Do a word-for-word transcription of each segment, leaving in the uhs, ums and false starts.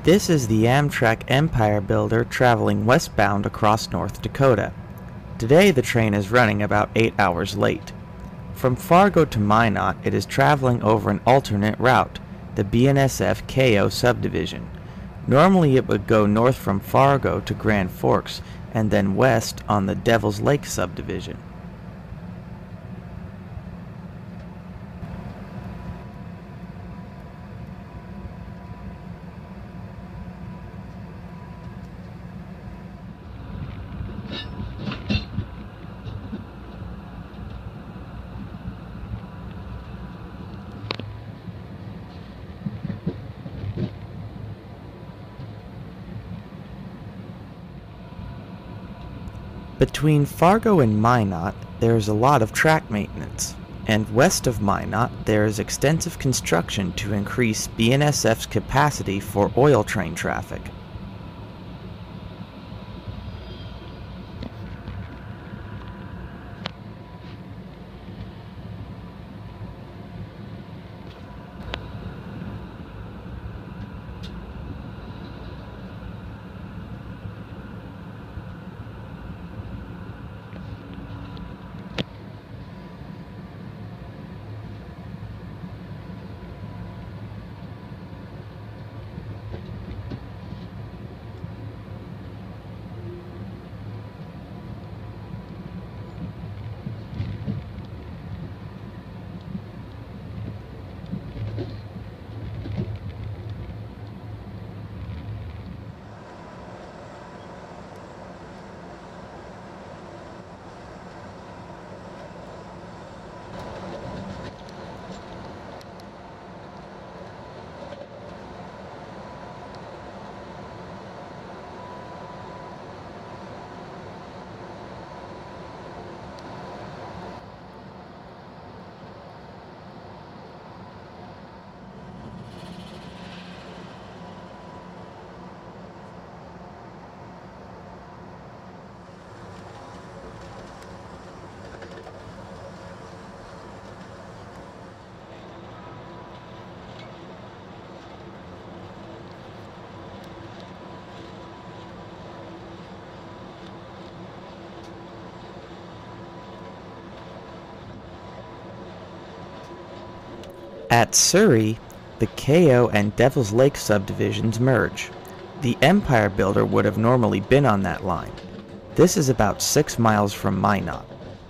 This is the Amtrak Empire Builder traveling westbound across North Dakota. Today the train is running about eight hours late. From Fargo to Minot, it is traveling over an alternate route, the B N S F K O subdivision. Normally it would go north from Fargo to Grand Forks and then west on the Devil's Lake subdivision. Between Fargo and Minot, there is a lot of track maintenance, and west of Minot there is extensive construction to increase B N S F's capacity for oil train traffic. At Surrey, the K O and Devil's Lake subdivisions merge. The Empire Builder would have normally been on that line. This is about six miles from Minot.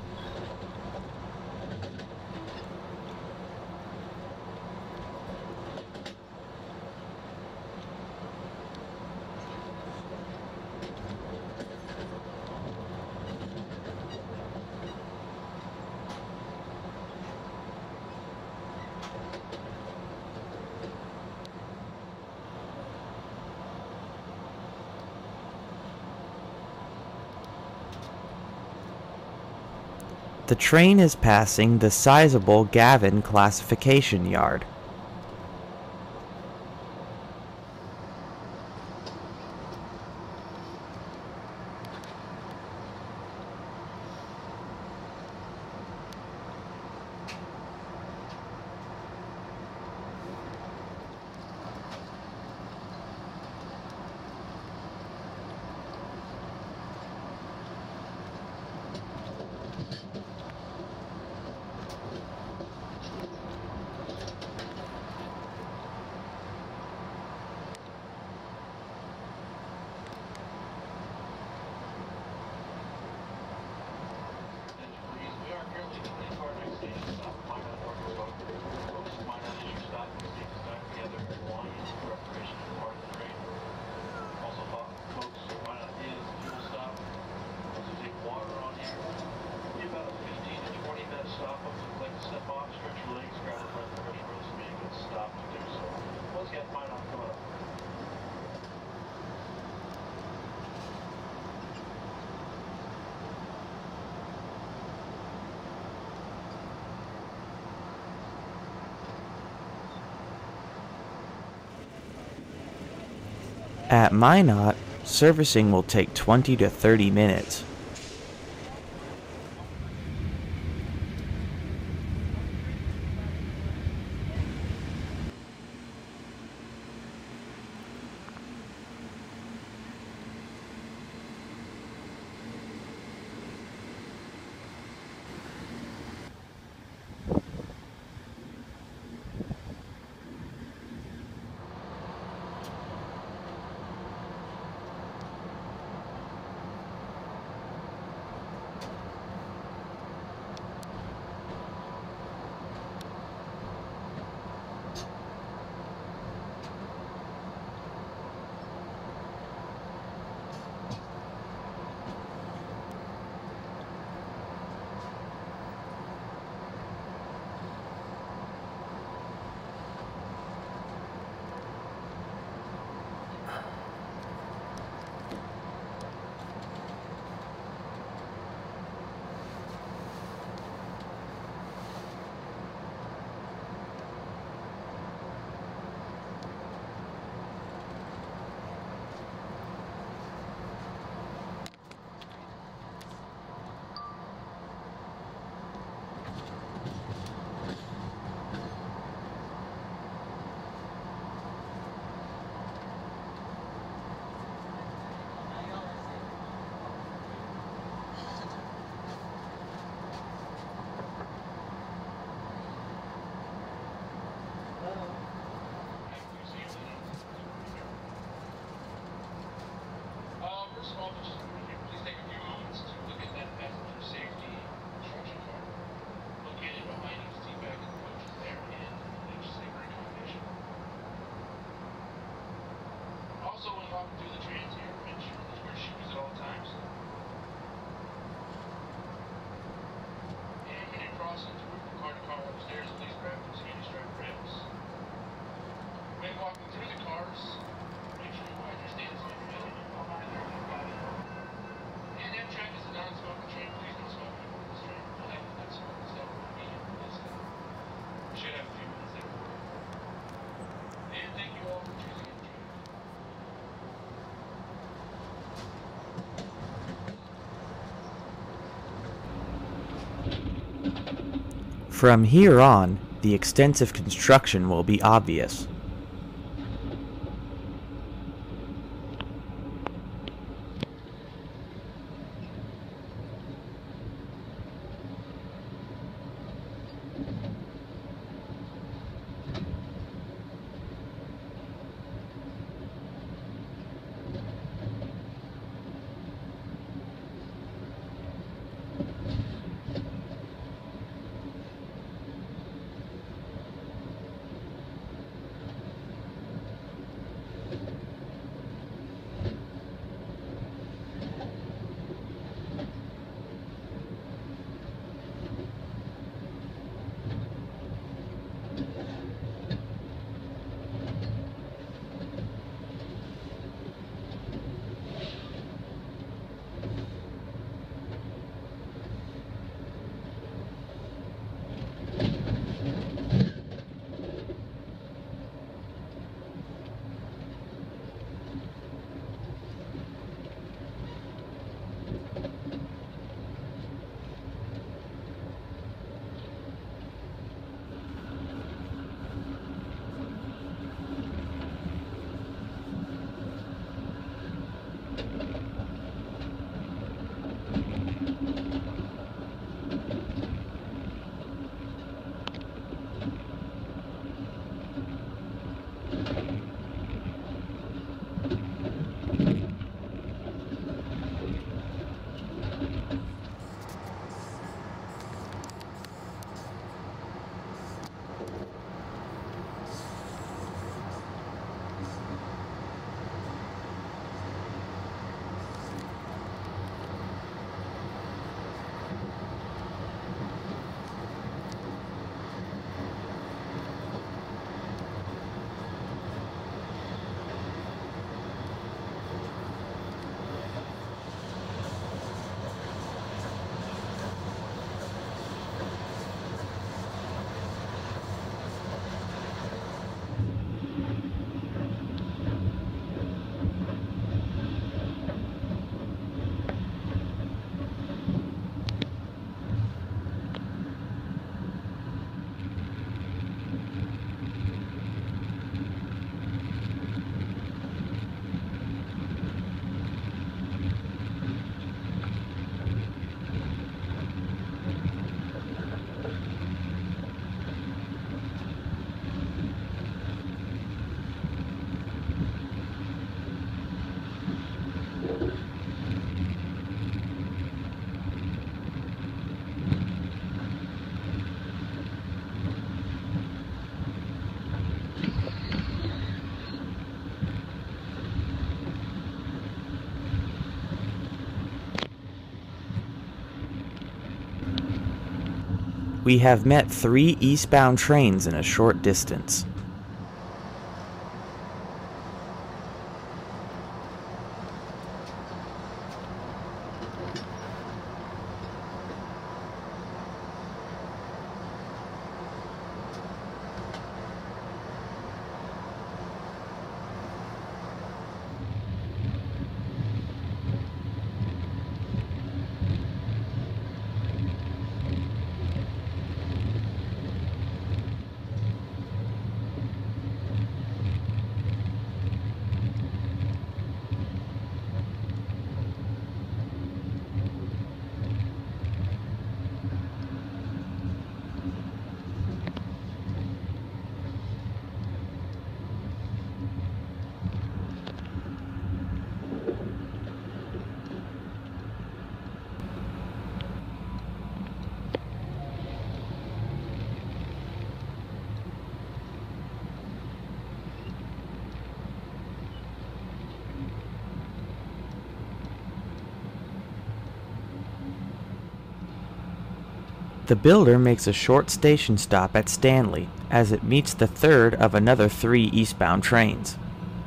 The train is passing the sizable Gavin classification yard. At Minot, servicing will take twenty to thirty minutes. walking through the trains here, make sure that you wear shoes at all times. And when you're crossing through from car to car upstairs, please grab those handy strap rails. When walking through the cars, make sure you wind your stance on your middle behind there when you've got it. And Amtrak is a non-smoking train. Please don't smoke anymore on this train. We'll have that smoking stuff will be in this. We should have a few minutes there. And thank you all for choosing Amtrak. From here on, the extensive construction will be obvious. We have met three eastbound trains in a short distance. The builder makes a short station stop at Stanley as it meets the third of another three eastbound trains.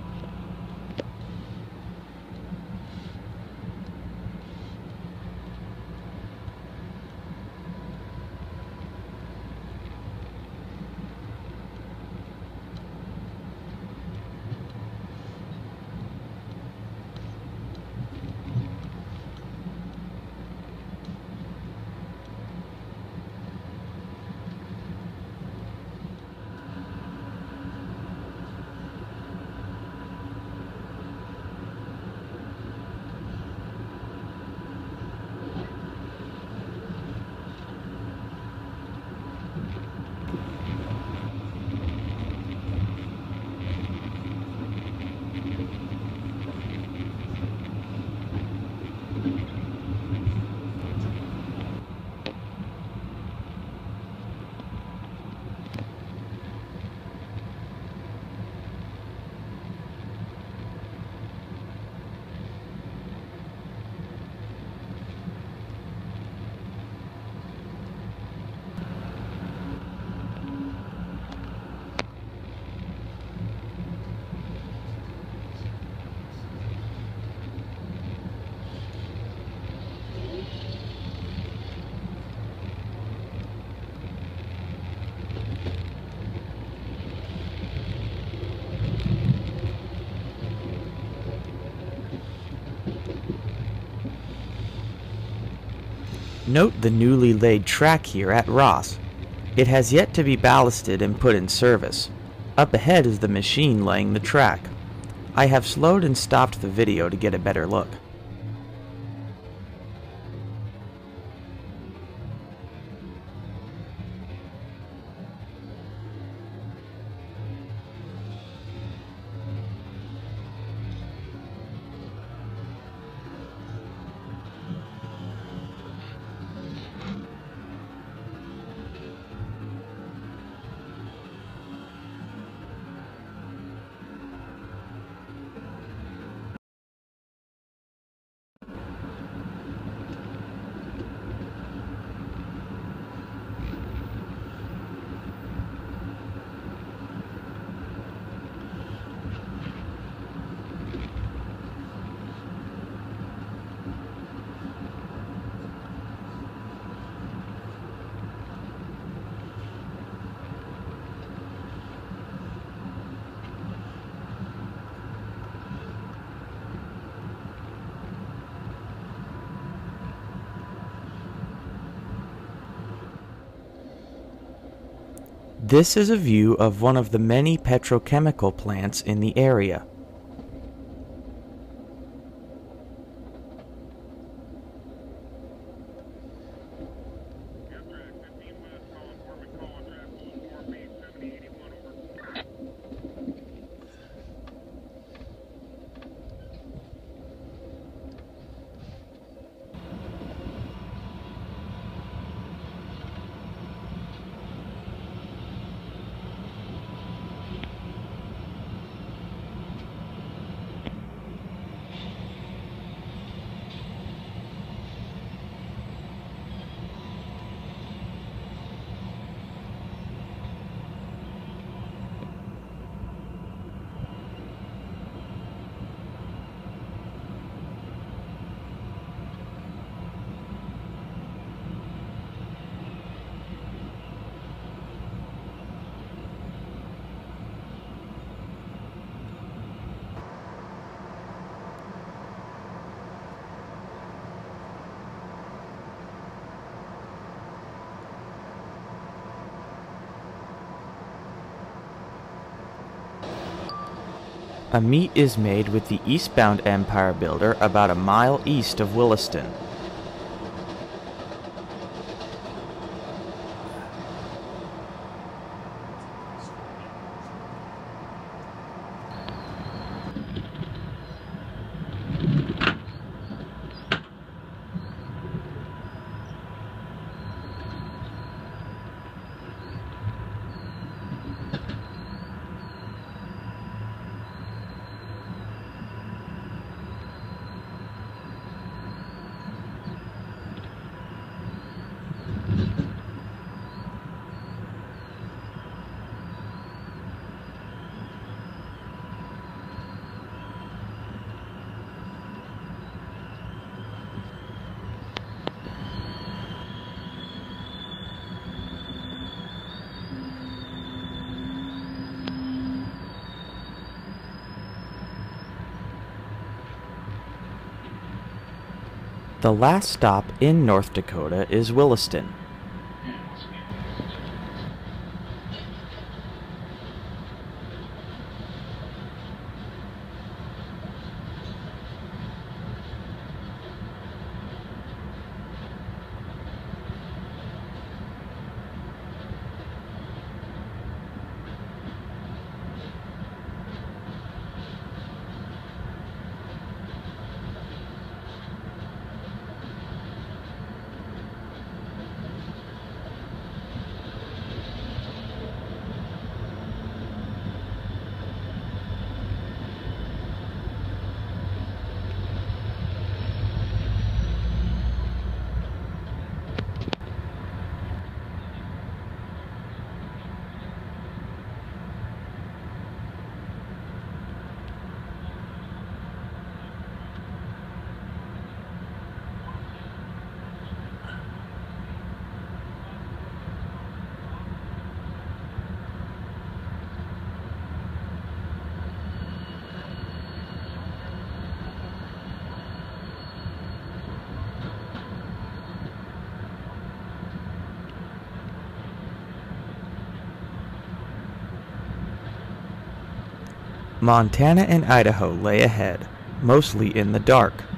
Note the newly laid track here at Ross. It has yet to be ballasted and put in service. Up ahead is the machine laying the track. I have slowed and stopped the video to get a better look. This is a view of one of the many petrochemical plants in the area. A meet is made with the eastbound Empire Builder about a mile east of Williston. The last stop in North Dakota is Williston. Montana and Idaho lay ahead, mostly in the dark.